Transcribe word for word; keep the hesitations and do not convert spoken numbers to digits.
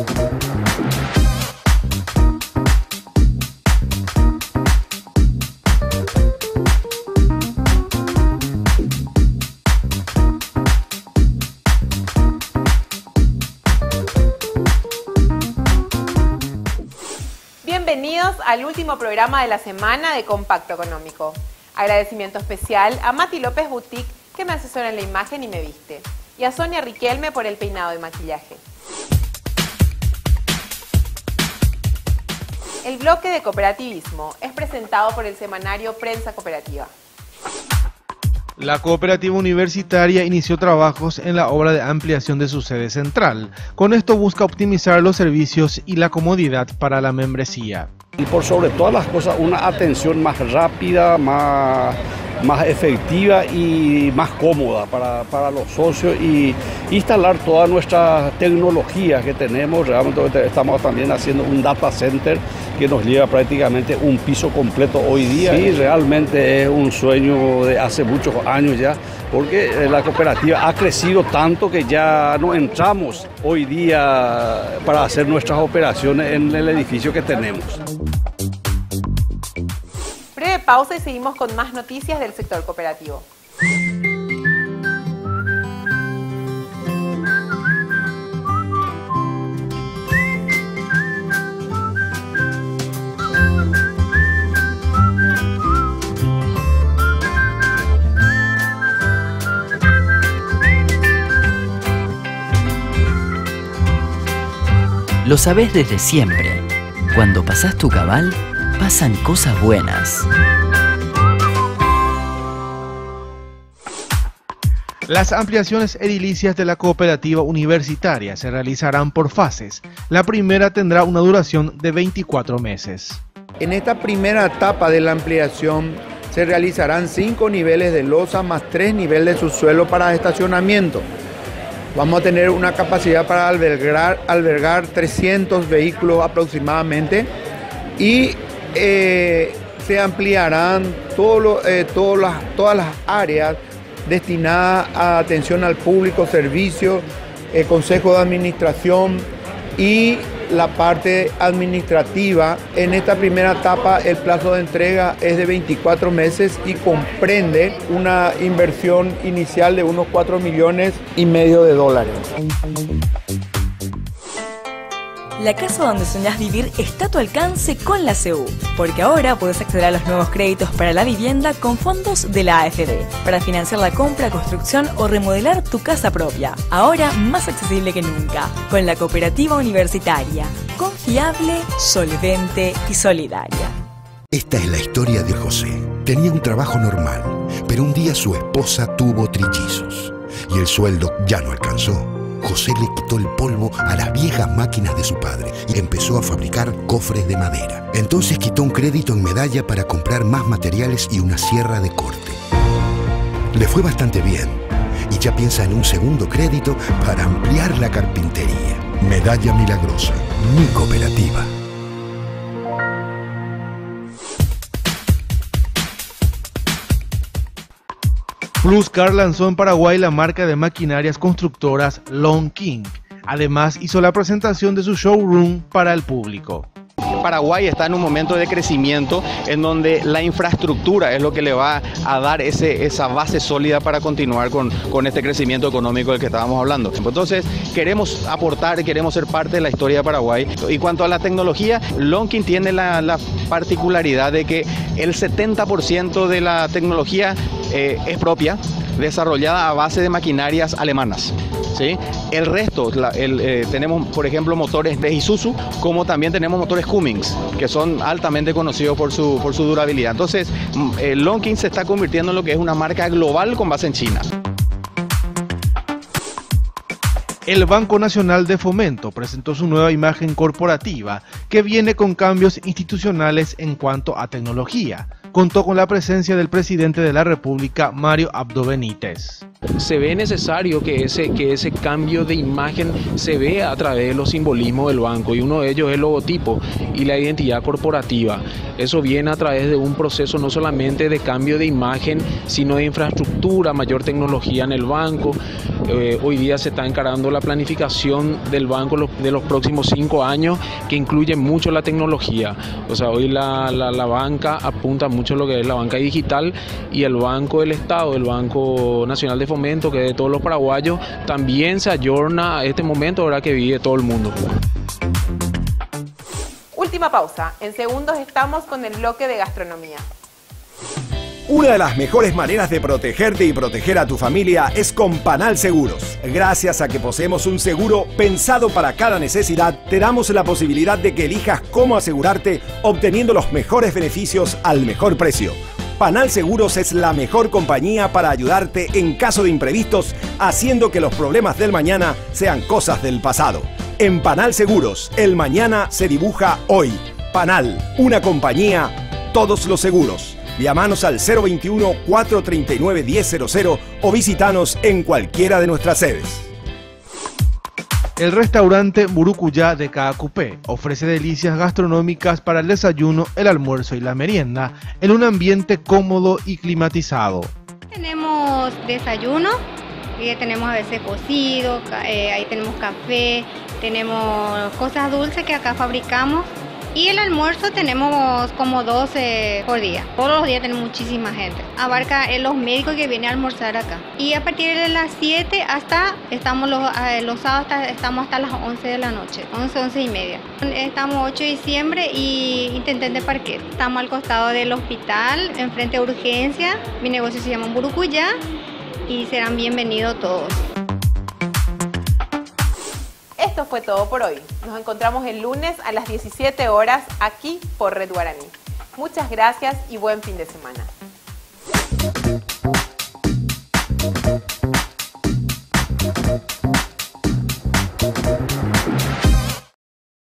Bienvenidos al último programa de la semana de Compacto Económico. Agradecimiento especial a Mati López Boutique, que me asesora en la imagen y me viste, y a Sonia Riquelme por el peinado y maquillaje. El bloque de cooperativismo es presentado por el semanario Prensa Cooperativa. La cooperativa universitaria inició trabajos en la obra de ampliación de su sede central. Con esto busca optimizar los servicios y la comodidad para la membresía. Y por sobre todas las cosas, una atención más rápida, más, más efectiva y más cómoda para, para los socios, y instalar todas nuestras tecnologías que tenemos. Realmente estamos también haciendo un data center que nos lleva prácticamente un piso completo hoy día. Sí, realmente es un sueño de hace muchos años ya, porque la cooperativa ha crecido tanto que ya no entramos hoy día para hacer nuestras operaciones en el edificio que tenemos. Breve pausa y seguimos con más noticias del sector cooperativo. Lo sabés desde siempre. Cuando pasás tu cabal, pasan cosas buenas. Las ampliaciones edilicias de la cooperativa universitaria se realizarán por fases. La primera tendrá una duración de veinticuatro meses. En esta primera etapa de la ampliación se realizarán cinco niveles de losa más tres niveles de subsuelo para estacionamiento. Vamos a tener una capacidad para albergar, albergar trescientos vehículos aproximadamente, y eh, se ampliarán todo lo, eh, todo las, todas las áreas destinadas a atención al público, servicios, eh, consejo de administración y la parte administrativa. En esta primera etapa el plazo de entrega es de veinticuatro meses y comprende una inversión inicial de unos cuatro millones y medio de dólares. La casa donde soñás vivir está a tu alcance con la C U, porque ahora puedes acceder a los nuevos créditos para la vivienda con fondos de la A F D, para financiar la compra, construcción o remodelar tu casa propia. Ahora más accesible que nunca, con la cooperativa universitaria, confiable, solvente y solidaria. Esta es la historia de José. Tenía un trabajo normal, pero un día su esposa tuvo trillizos y el sueldo ya no alcanzó. José le quitó el polvo a las viejas máquinas de su padre y empezó a fabricar cofres de madera. Entonces quitó un crédito en Medalla para comprar más materiales y una sierra de corte. Le fue bastante bien y ya piensa en un segundo crédito para ampliar la carpintería. Medalla Milagrosa, mi cooperativa. Pluscar lanzó en Paraguay la marca de maquinarias constructoras Lonking. Además, hizo la presentación de su showroom para el público. Paraguay está en un momento de crecimiento en donde la infraestructura es lo que le va a dar ese, esa base sólida para continuar con, con este crecimiento económico del que estábamos hablando. Entonces queremos aportar, queremos ser parte de la historia de Paraguay. Y cuanto a la tecnología, Lonking tiene la, la particularidad de que el setenta por ciento de la tecnología eh, es propia, desarrollada a base de maquinarias alemanas. ¿Sí? El resto, la, el, eh, tenemos por ejemplo motores de Isuzu, como también tenemos motores Cummins, que son altamente conocidos por su, por su durabilidad. Entonces, eh, Lonking se está convirtiendo en lo que es una marca global con base en China. El Banco Nacional de Fomento presentó su nueva imagen corporativa, que viene con cambios institucionales en cuanto a tecnología. Contó con la presencia del presidente de la República, Mario Abdo Benítez. Se ve necesario que ese, que ese cambio de imagen se vea a través de los simbolismos del banco, y uno de ellos es el logotipo y la identidad corporativa. Eso viene a través de un proceso no solamente de cambio de imagen, sino de infraestructura, mayor tecnología en el banco. Eh, hoy día se está encarando la planificación del banco de los próximos cinco años, que incluye mucho la tecnología. O sea, hoy la, la, la banca apunta mucho a lo que es la banca digital, y el Banco del Estado, el Banco Nacional de Fomento, que es de todos los paraguayos, también se ayorna a este momento, ¿verdad?, que vive todo el mundo. Última pausa. En segundos estamos con el bloque de gastronomía. Una de las mejores maneras de protegerte y proteger a tu familia es con Panal Seguros. Gracias a que poseemos un seguro pensado para cada necesidad, te damos la posibilidad de que elijas cómo asegurarte, obteniendo los mejores beneficios al mejor precio. Panal Seguros es la mejor compañía para ayudarte en caso de imprevistos, haciendo que los problemas del mañana sean cosas del pasado. En Panal Seguros, el mañana se dibuja hoy. Panal, una compañía, todos los seguros. Llámanos al cero veintiuno, cuatrocientos treinta y nueve, diez cero cero o visítanos en cualquiera de nuestras sedes. El restaurante Burucuyá de Caacupé ofrece delicias gastronómicas para el desayuno, el almuerzo y la merienda en un ambiente cómodo y climatizado. Tenemos desayuno, y tenemos a veces cocido, eh, ahí tenemos café, tenemos cosas dulces que acá fabricamos. Y el almuerzo tenemos como doce por día. Todos los días tenemos muchísima gente. Abarca eh, los médicos que vienen a almorzar acá. Y a partir de las siete hasta, estamos los, eh, los sábados hasta, estamos hasta las once de la noche. once, once y media. Estamos ocho de diciembre y Intendente Parquet. Estamos al costado del hospital, enfrente de urgencia. Mi negocio se llama Burucuyá y serán bienvenidos todos. Esto fue todo por hoy. Nos encontramos el lunes a las diecisiete horas aquí por Red Guaraní. Muchas gracias y buen fin de semana.